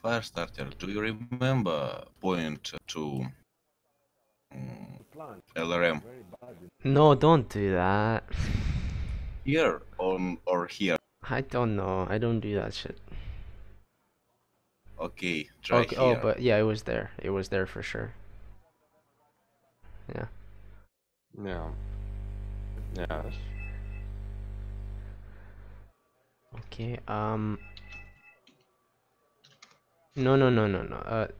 Firestarter, do you remember point to LRM? No, don't do that. Here on or here? I don't know. I don't do that shit. Okay, try Okay. Oh, here. but yeah, it was there. It was there for sure. Yeah. Yeah. Yes. Okay. No, no, no, no, no.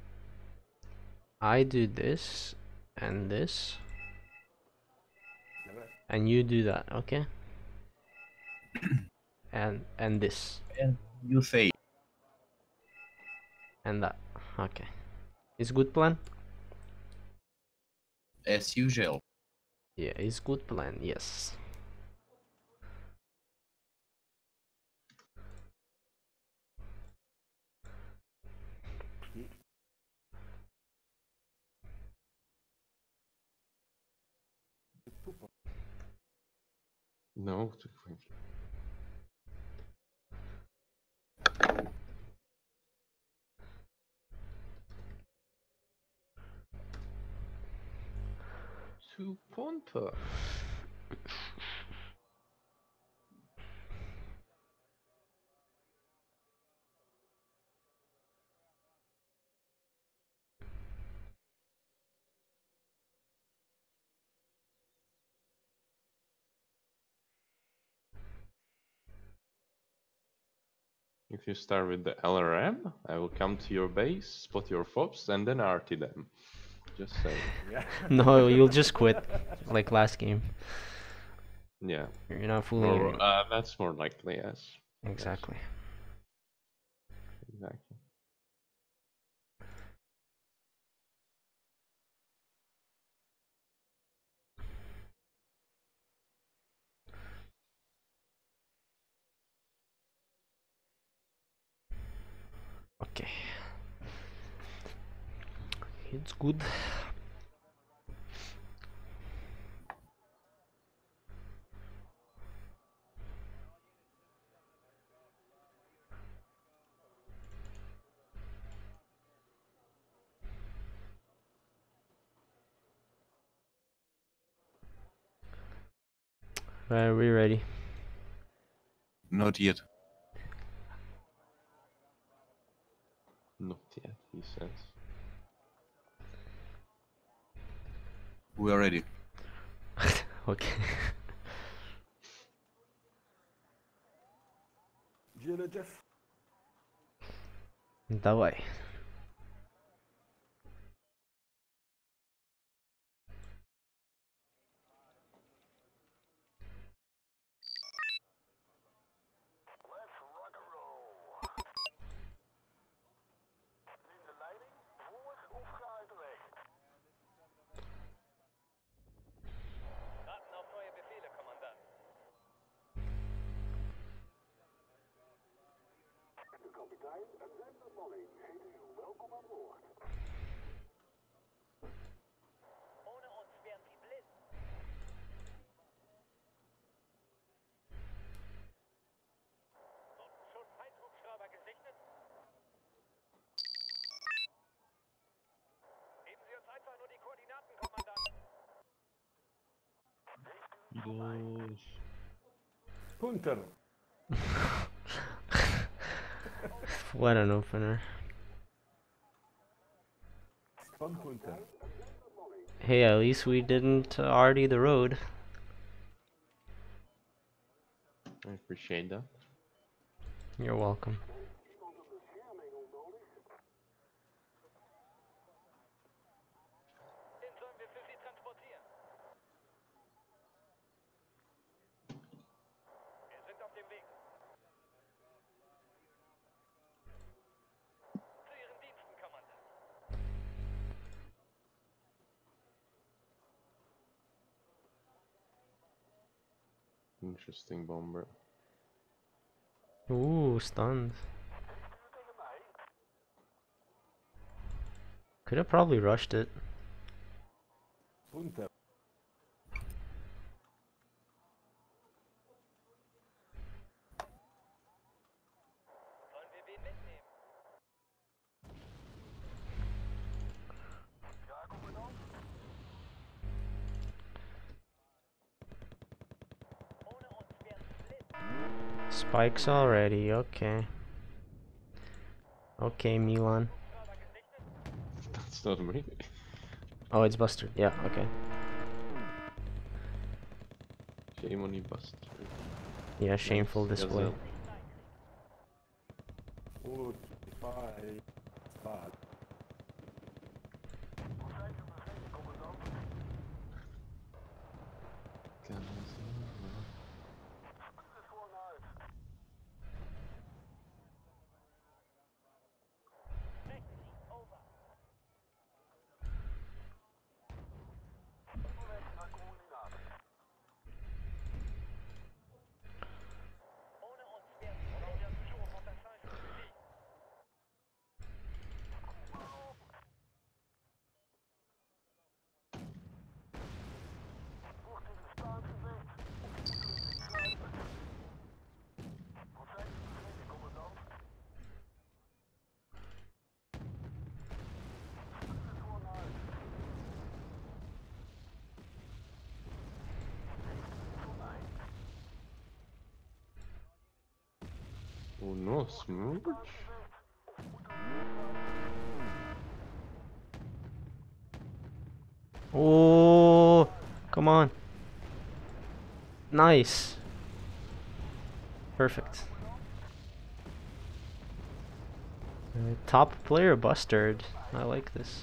I do this and this, and you do that. Okay. And this And you say, and that. Okay. It's good plan. as usual. Yeah, it's good plan. Yes. No, too quick. Two punter. If you start with the LRM, I will come to your base, spot your fobs, and then RT them. Just saying. No, you'll just quit, like last game. Yeah. You're not fooling Or anyone. that's more likely, yes. Exactly. Yes, exactly. Okay. It's good. Right, we ready? Not yet. Not yet, he says. We are ready. Okay. Давай. Dos. Punter. What an opener. Fun punter. Hey, at least we didn't already the road. I appreciate that. You're welcome. Interesting bomber. Ooh, stunned. Could have probably rushed it. Punter. Spikes already, okay. Okay, Milan. That's not me. Oh, it's Buster. Yeah, okay. Shame on you, Buster. Yeah, shameful Nice, display. Gazelle. Goed, 5, bad. Oh no, Smooch? Oh, come on. Nice. Perfect. Top player Bustard. I like this.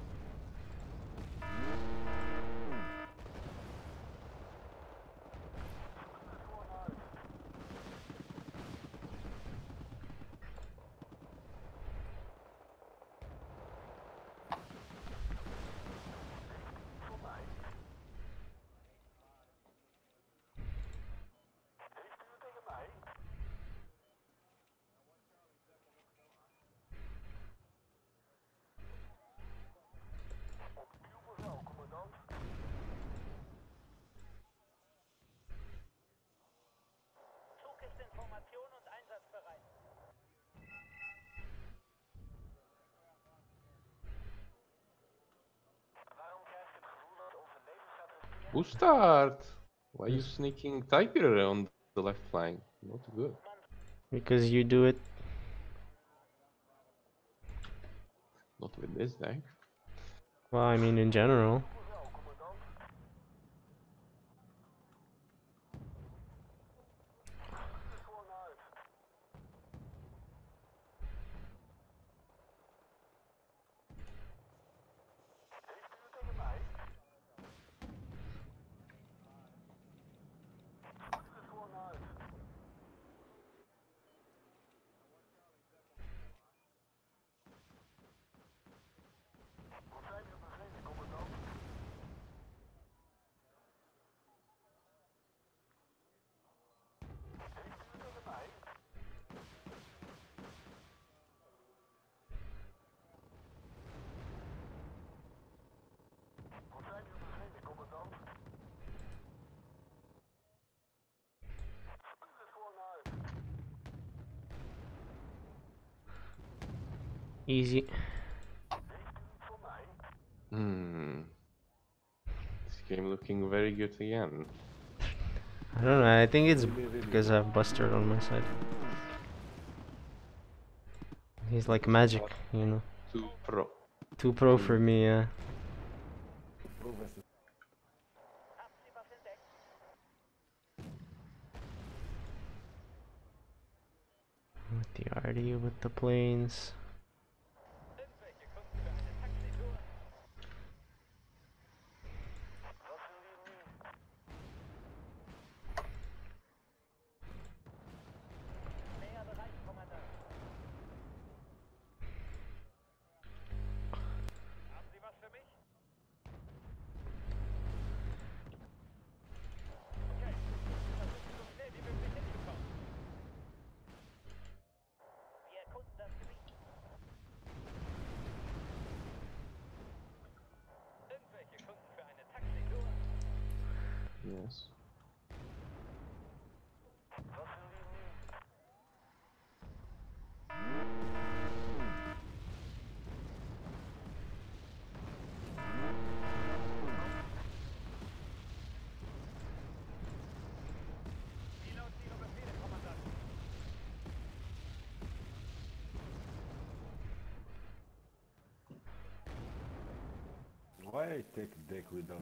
Bustard! Why are you sneaking Tiger on the left flank? Not good. Because you do it. Not with this deck. Well, I mean, in general. Easy. This game looking very good again. I don't know, I think it's because I have Bustard on my side. He's like magic, you know. Too pro. Too pro for me, yeah. Professor. With the RD, with the planes. Yes. Why I take deck without?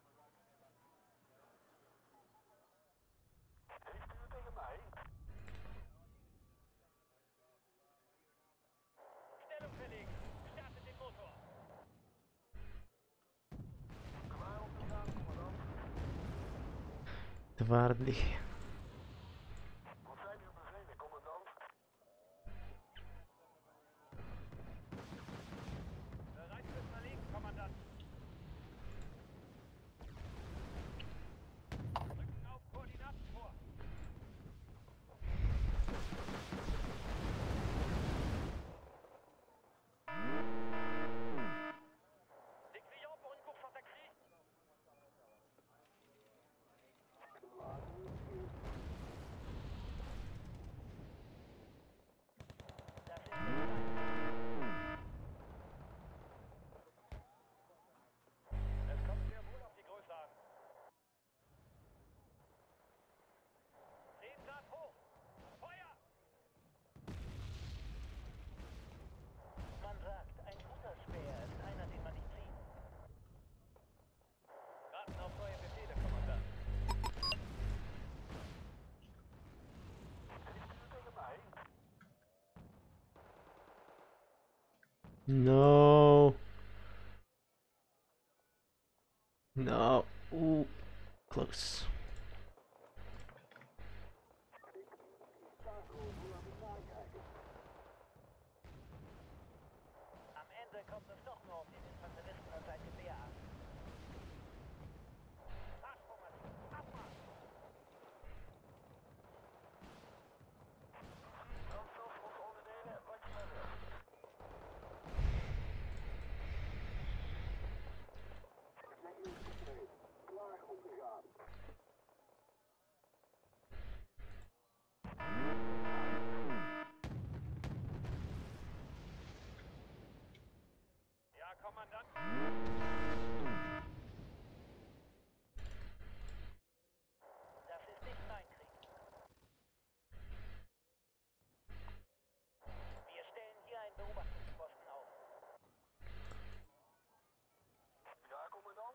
Twardy. No. No. Ooh. Close. Am Ende kommt es doch nur auf den Infanteristen und seine Gewehr an. Marschformation, Abmarsch! Brandstoff of onderdelen, wat je maar wilt. Klaar om te gaan. Ja, Kommandant. Das ist nicht mein Krieg. Wir stellen hier einen Beobachtungsposten auf. Ja, Kommandant.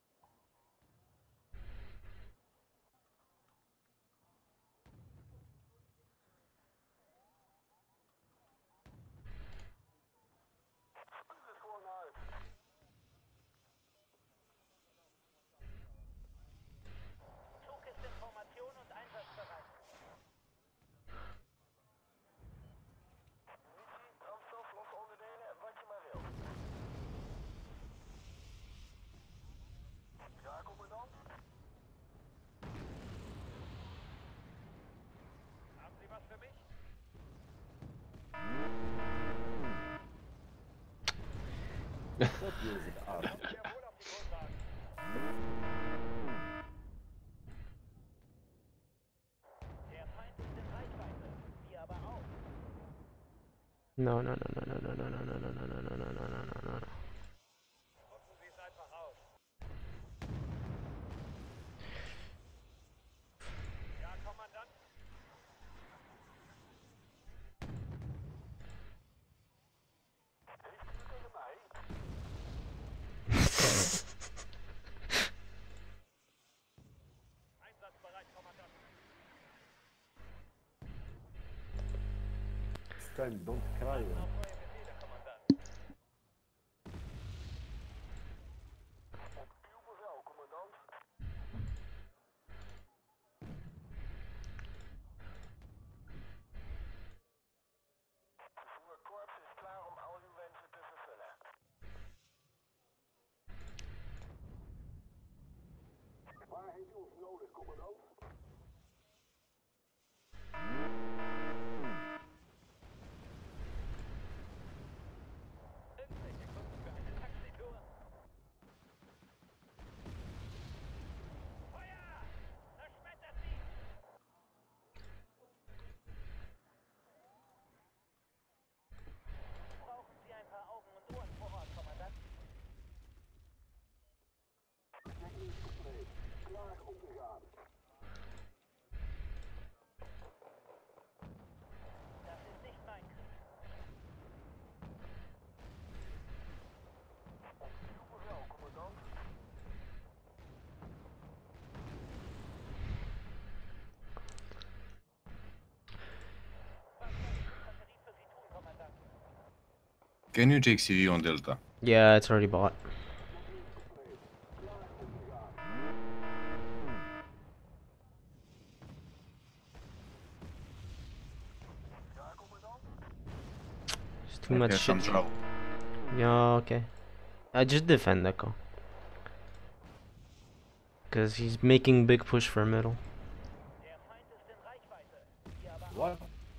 Spuit het gewoon uit. Zug ist in Formation und einsatzbereit. Munitie, brandstof, losse onderdelen, wat je maar wilt. Ja, Kommandant. Haben Sie was für mich? What is it up? Kommt sehr wohl auf die Grundlagen. Der Feind ist in Reichweite, wir aber auch. No, no, no, no, no, no, no, no, no, no, no, no, no, no, no, no, no, no. Nutzen Sie es einfach aus. Ja, Kommandant. Heeft u het tegen mij? Einsatzbereit, Kommandant. This time don't cry. Auf neue Befehle, Kommandant. Op uw bevel, Kommandant. Vervoerkorps is klaar om al uw wensen te vervullen. Waar heeft u ons nodig, Commandant? Can you take CV on Delta? Yeah, it's already bought. There's too much Have some shit. trouble. Yeah, okay. I just defend Echo. Cause he's making big push for middle. Der Feind ist in Reichweite. Wir aber What?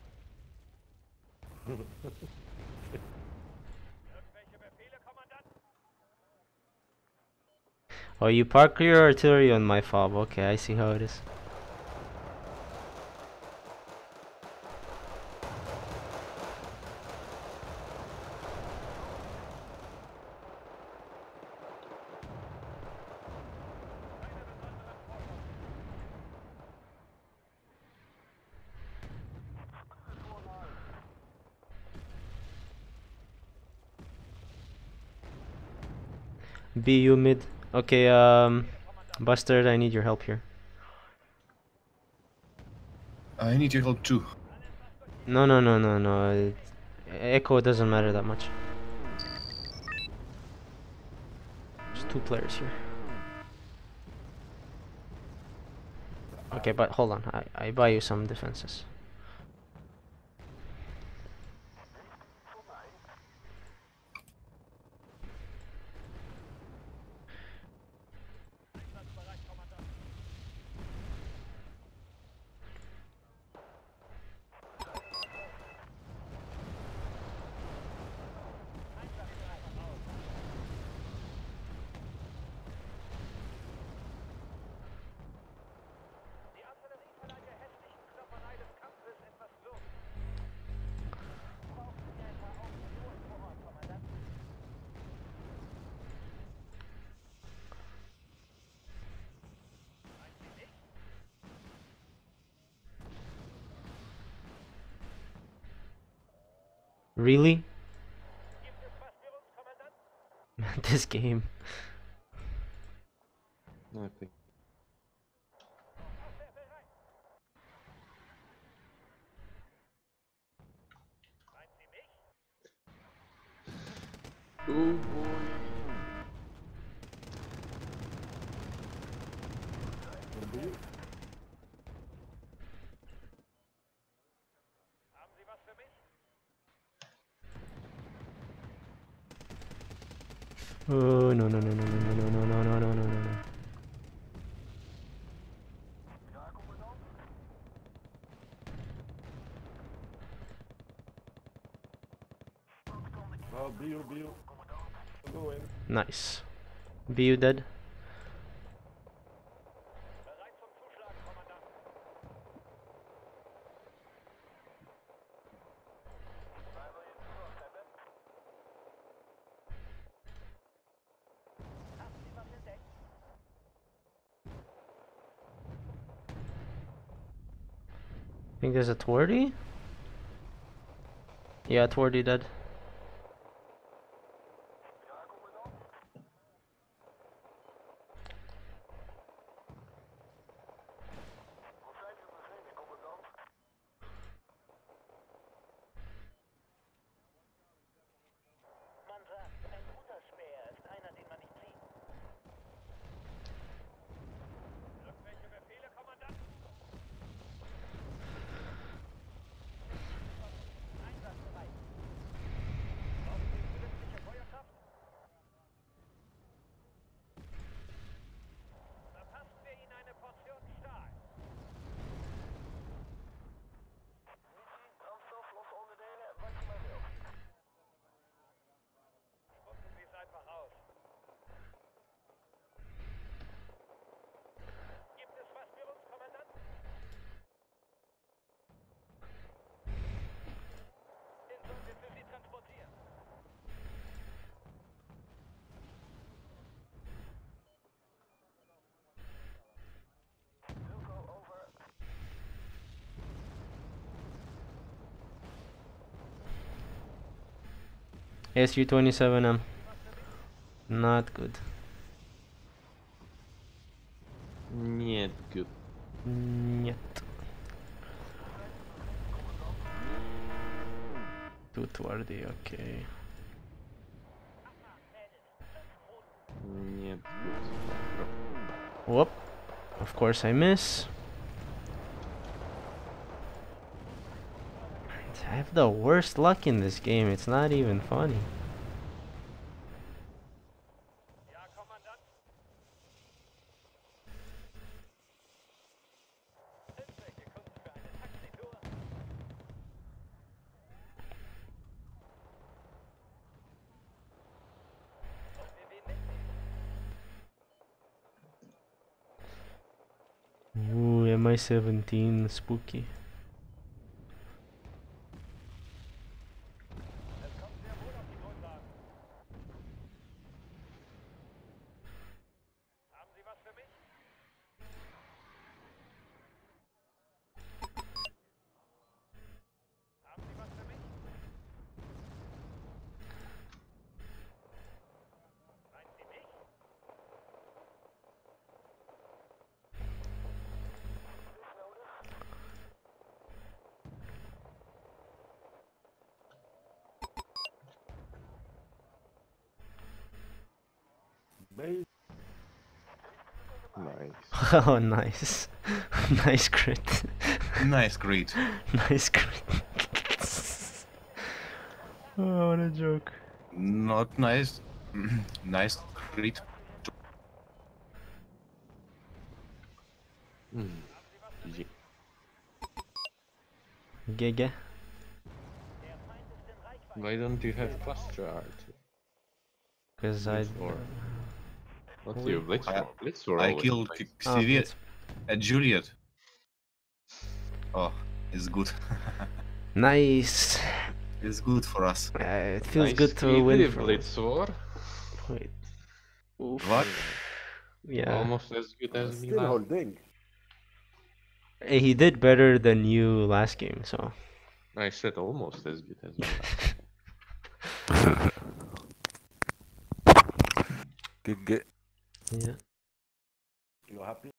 irgendwelche Befehle, Kommandant? Oh, you park your artillery on my fob. Okay, I see how it is. BU mid. Okay, Buster, I need your help here. I need your help too. No. Echo doesn't matter that much. There's 2 players here. Okay, but hold on. I buy you some defenses. Die Artillerie der hässlichen Knopperei des Kampfes etwas Luft. Brauchen Sie ein paar Augen vor Ort, Kommandant? Really? Gibt es was für uns, Kommandant? This game. I think. Meinen Sie mich? Oh boy. Haben Sie was für mich? Oh no. Oh, BU. Go in. Nice. BU dead. Bereit zum Zuschlagen, Kommandant. Haben Sie was entdeckt? I think there's a Twardy? Yeah, Twardy dead. Man sagt, ein guter Speer ist einer, den man nicht sieht. Irgendwelche Befehle, Kommandant? Einsatzbereit. Brauchen Sie zusätzliche Feuerkraft? Verpassen wir Ihnen eine Portion Stahl. Spucken Sie es einfach aus. Gibt es was für uns, Kommandant? Den sollen wir für Sie transportieren. SU-27M. Not good. Нет, good. Нет. Two Twardy, okay. Yeah, it's good. Whoop. Of course I miss. I have the worst luck in this game. It's not even funny. Ja, Kommandant. Welche Kunst für eine Taxitur. Wollen wir wen mitnehmen? Ooh, MI-17, spooky. Es kommt sehr wohl auf die Grundlagen. Haben Sie was für mich? Haben Sie was für mich? Meinen Sie mich? Base. Nice. Oh, nice. Nice crit. Nice great. Nice crit. Oh, what a joke. Not nice. Nice great. GG. Gege. Why don't you have cluster art? Because I. Or what's We- your blitz? I- Blitz or I always killed blitz? Oh, Xavier it's and Juliet. Oh, it's good. nice. It's good for us. It feels Nice good to speed win with for blitz war. Wait. Oof. What? Yeah. Almost as good as Still Milan. holding. He did better than you last game, so. I said almost as good as Milan. Good. Yeah. You happy?